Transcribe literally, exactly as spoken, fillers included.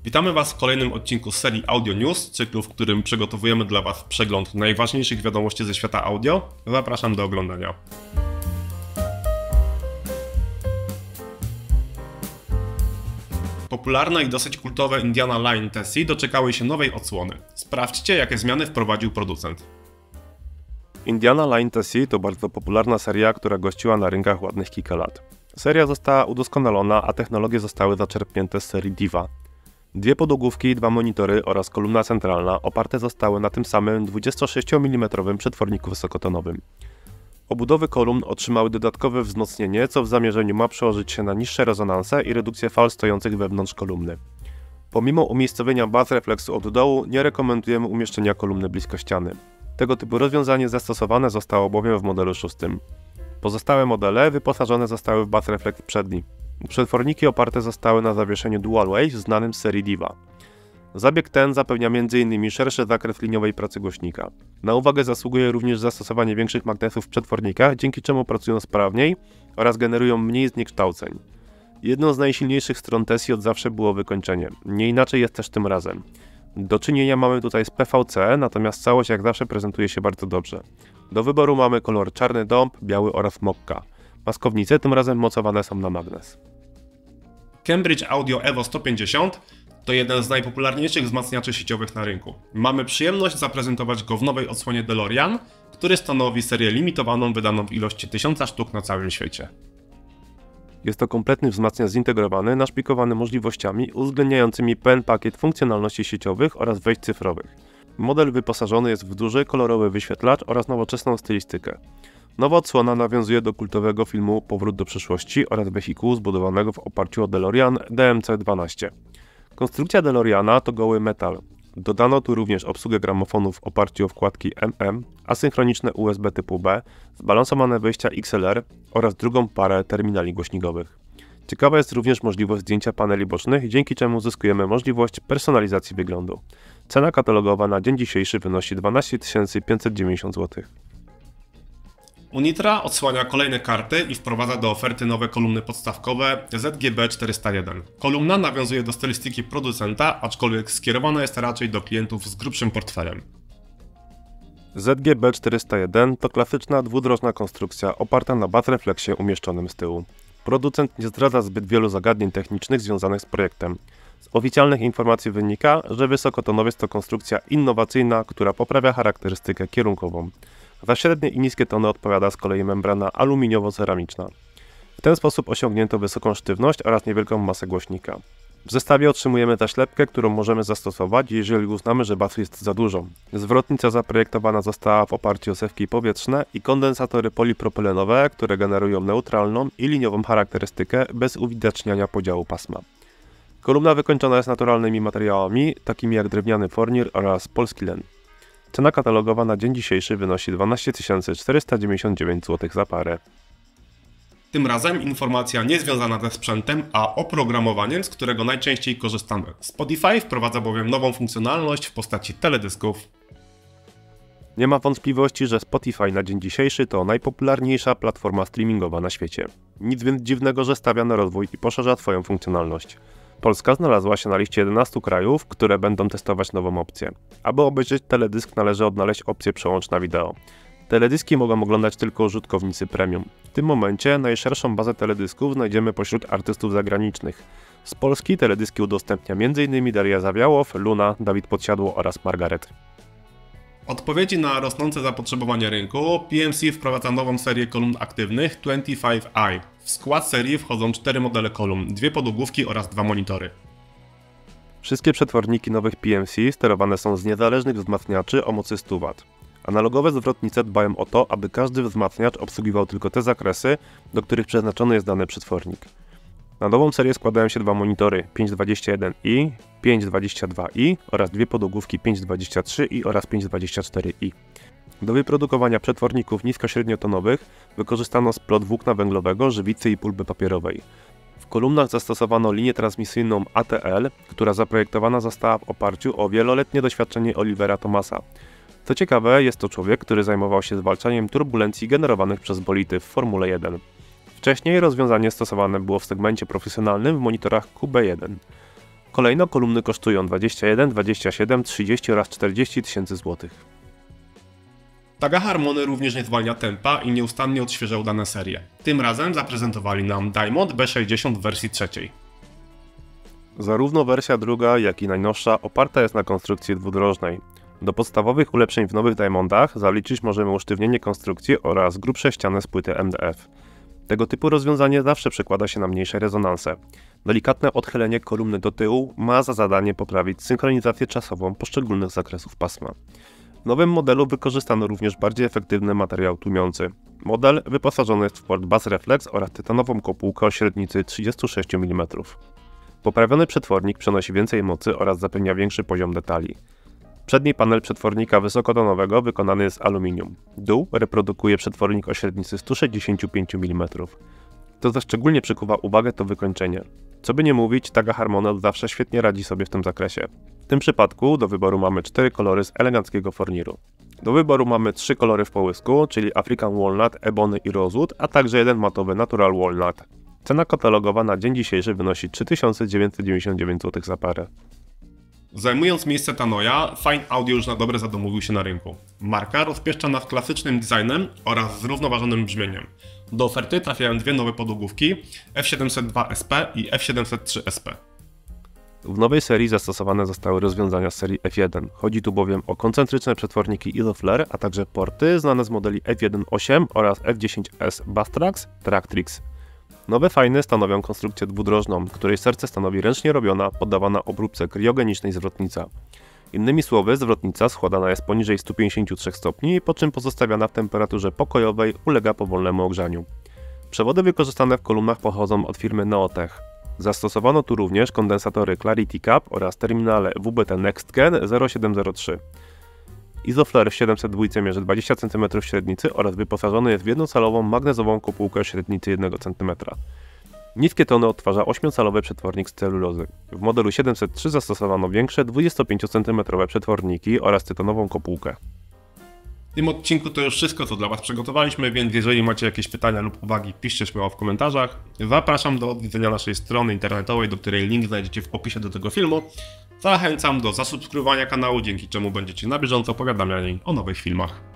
Witamy Was w kolejnym odcinku z serii Audio News, cyklu, w którym przygotowujemy dla Was przegląd najważniejszych wiadomości ze świata audio. Zapraszam do oglądania. Popularne i dosyć kultowe Indiana Line Tessie doczekały się nowej odsłony. Sprawdźcie, jakie zmiany wprowadził producent. Indiana Line Tessie to bardzo popularna seria, która gościła na rynkach ładnych kilka lat. Seria została udoskonalona, a technologie zostały zaczerpnięte z serii Diva. Dwie podłogówki, dwa monitory oraz kolumna centralna oparte zostały na tym samym dwudziestosześciomilimetrowym przetworniku wysokotonowym. Obudowy kolumn otrzymały dodatkowe wzmocnienie, co w zamierzeniu ma przełożyć się na niższe rezonanse i redukcję fal stojących wewnątrz kolumny. Pomimo umiejscowienia baz refleksu od dołu, nie rekomendujemy umieszczenia kolumny blisko ściany. Tego typu rozwiązanie zastosowane zostało bowiem w modelu szóstym. Pozostałe modele wyposażone zostały w baz refleks przedni. Przetworniki oparte zostały na zawieszeniu Dual Wave znanym z serii Diva. Zabieg ten zapewnia między innymi szerszy zakres liniowej pracy głośnika. Na uwagę zasługuje również zastosowanie większych magnesów w przetwornikach, dzięki czemu pracują sprawniej oraz generują mniej zniekształceń. Jedną z najsilniejszych stron Tessie od zawsze było wykończenie. Nie inaczej jest też tym razem. Do czynienia mamy tutaj z P V C, natomiast całość jak zawsze prezentuje się bardzo dobrze. Do wyboru mamy kolor czarny dąb, biały oraz mokka. Maskownice tym razem mocowane są na magnes. Cambridge Audio Evo sto pięćdziesiąt to jeden z najpopularniejszych wzmacniaczy sieciowych na rynku. Mamy przyjemność zaprezentować go w nowej odsłonie DeLorean, który stanowi serię limitowaną wydaną w ilości tysiąca sztuk na całym świecie. Jest to kompletny wzmacniacz zintegrowany, naszpikowany możliwościami uwzględniającymi pełen pakiet funkcjonalności sieciowych oraz wejść cyfrowych. Model wyposażony jest w duży, kolorowy wyświetlacz oraz nowoczesną stylistykę. Nowa odsłona nawiązuje do kultowego filmu Powrót do przyszłości oraz wehikułu zbudowanego w oparciu o DeLorean D M C dwanaście. Konstrukcja DeLoreana to goły metal. Dodano tu również obsługę gramofonu w oparciu o wkładki M M, asynchroniczne U S B typu B, zbalansowane wejścia X L R oraz drugą parę terminali głośnikowych. Ciekawa jest również możliwość zdjęcia paneli bocznych, dzięki czemu uzyskujemy możliwość personalizacji wyglądu. Cena katalogowa na dzień dzisiejszy wynosi dwanaście tysięcy pięćset dziewięćdziesiąt złotych. Unitra odsłania kolejne karty i wprowadza do oferty nowe kolumny podstawkowe Z G B czterysta jeden. Kolumna nawiązuje do stylistyki producenta, aczkolwiek skierowana jest raczej do klientów z grubszym portfelem. Z G B czterysta jeden to klasyczna dwudrożna konstrukcja oparta na baz refleksie umieszczonym z tyłu. Producent nie zdradza zbyt wielu zagadnień technicznych związanych z projektem. Z oficjalnych informacji wynika, że wysokotonowiec to konstrukcja innowacyjna, która poprawia charakterystykę kierunkową. Za średnie i niskie tony odpowiada z kolei membrana aluminiowo-ceramiczna. W ten sposób osiągnięto wysoką sztywność oraz niewielką masę głośnika. W zestawie otrzymujemy zaślepkę, którą możemy zastosować, jeżeli uznamy, że basu jest za dużo. Zwrotnica zaprojektowana została w oparciu o zewki powietrzne i kondensatory polipropylenowe, które generują neutralną i liniową charakterystykę bez uwidaczniania podziału pasma. Kolumna wykończona jest naturalnymi materiałami, takimi jak drewniany fornir oraz polski len. Cena katalogowa na dzień dzisiejszy wynosi dwanaście tysięcy czterysta dziewięćdziesiąt dziewięć złotych za parę. Tym razem informacja nie związana ze sprzętem, a oprogramowaniem, z którego najczęściej korzystamy. Spotify wprowadza bowiem nową funkcjonalność w postaci teledysków. Nie ma wątpliwości, że Spotify na dzień dzisiejszy to najpopularniejsza platforma streamingowa na świecie. Nic więc dziwnego, że stawia na rozwój i poszerza swoją funkcjonalność. Polska znalazła się na liście jedenastu krajów, które będą testować nową opcję. Aby obejrzeć teledysk, należy odnaleźć opcję przełącz na wideo. Teledyski mogą oglądać tylko użytkownicy premium. W tym momencie najszerszą bazę teledysków znajdziemy pośród artystów zagranicznych. Z Polski teledyski udostępnia między innymi Daria Zawiałow, Luna, Dawid Podsiadło oraz Margaret. Odpowiedzi na rosnące zapotrzebowanie rynku, P M C wprowadza nową serię kolumn aktywnych dwadzieścia pięć i. W skład serii wchodzą cztery modele kolumn, dwie podłogówki oraz dwa monitory. Wszystkie przetworniki nowych P M C sterowane są z niezależnych wzmacniaczy o mocy stu watów. Analogowe zwrotnice dbają o to, aby każdy wzmacniacz obsługiwał tylko te zakresy, do których przeznaczony jest dany przetwornik. Na nową serię składają się dwa monitory pięćset dwadzieścia jeden i, pięćset dwadzieścia dwa i oraz dwie podłogówki pięćset dwadzieścia trzy i oraz pięćset dwadzieścia cztery i. Do wyprodukowania przetworników nisko-średniotonowych wykorzystano splot włókna węglowego, żywicy i pulpy papierowej. W kolumnach zastosowano linię transmisyjną A T L, która zaprojektowana została w oparciu o wieloletnie doświadczenie Olivera Thomasa. Co ciekawe, jest to człowiek, który zajmował się zwalczaniem turbulencji generowanych przez bolity w Formule jeden. Wcześniej rozwiązanie stosowane było w segmencie profesjonalnym w monitorach Q B jeden. Kolejno kolumny kosztują dwadzieścia jeden, dwadzieścia siedem, trzydzieści oraz czterdzieści tysięcy złotych. Taga Harmony również nie zwalnia tempa i nieustannie odświeżał dane serie. Tym razem zaprezentowali nam Diamond B sześćdziesiąt w wersji trzeciej. Zarówno wersja druga, jak i najnowsza oparta jest na konstrukcji dwudrożnej. Do podstawowych ulepszeń w nowych Diamondach zaliczyć możemy usztywnienie konstrukcji oraz grubsze ściany z płyty M D F. Tego typu rozwiązanie zawsze przekłada się na mniejsze rezonanse. Delikatne odchylenie kolumny do tyłu ma za zadanie poprawić synchronizację czasową poszczególnych zakresów pasma. W nowym modelu wykorzystano również bardziej efektywny materiał tłumiący. Model wyposażony jest w port Bass Reflex oraz tytanową kopułkę o średnicy trzydzieści sześć milimetrów. Poprawiony przetwornik przenosi więcej mocy oraz zapewnia większy poziom detali. Przedni panel przetwornika wysokotonowego wykonany jest z aluminium. Dół reprodukuje przetwornik o średnicy sto sześćdziesiąt pięć milimetrów. To, co szczególnie przykuwa uwagę, to wykończenie. Co by nie mówić, Taga Harmony od zawsze świetnie radzi sobie w tym zakresie. W tym przypadku do wyboru mamy cztery kolory z eleganckiego forniru. Do wyboru mamy trzy kolory w połysku, czyli African Walnut, Ebony i Rosewood, a także jeden matowy Natural Walnut. Cena katalogowa na dzień dzisiejszy wynosi trzy tysiące dziewięćset dziewięćdziesiąt dziewięć złotych za parę. Zajmując miejsce Tanoja, Fine Audio już na dobre zadomowił się na rynku. Marka rozpieszcza nas klasycznym designem oraz zrównoważonym brzmieniem. Do oferty trafiają dwie nowe podłogówki F siedemset dwa S P i F siedemset trzy S P. W nowej serii zastosowane zostały rozwiązania z serii F jeden. Chodzi tu bowiem o koncentryczne przetworniki Isoflare, a także porty znane z modeli F jeden osiem oraz F dziesięć S Bastrax, Tractrix. Nowe fajny stanowią konstrukcję dwudrożną, której serce stanowi ręcznie robiona, poddawana obróbce kriogenicznej zwrotnica. Innymi słowy, zwrotnica schładana jest poniżej stu pięćdziesięciu trzech stopni, po czym pozostawiana w temperaturze pokojowej ulega powolnemu ogrzaniu. Przewody wykorzystane w kolumnach pochodzą od firmy Neotech. Zastosowano tu również kondensatory Clarity Cap oraz terminale W B T NextGen zero siedem zero trzy. Isoflare w siedemset dwa mierzy dwadzieścia centymetrów średnicy oraz wyposażony jest w jednocalową magnezową kopułkę o średnicy jednego centymetra. Niskie tony odtwarza ośmiocalowy przetwornik z celulozy. W modelu siedemset trzy zastosowano większe dwudziestopięciocentymetrowe przetworniki oraz tytanową kopułkę. W tym odcinku to już wszystko, co dla Was przygotowaliśmy, więc jeżeli macie jakieś pytania lub uwagi, piszcie śmiało w komentarzach. Zapraszam do odwiedzenia naszej strony internetowej, do której link znajdziecie w opisie do tego filmu. Zachęcam do zasubskrybowania kanału, dzięki czemu będziecie na bieżąco powiadamiani o nowych filmach.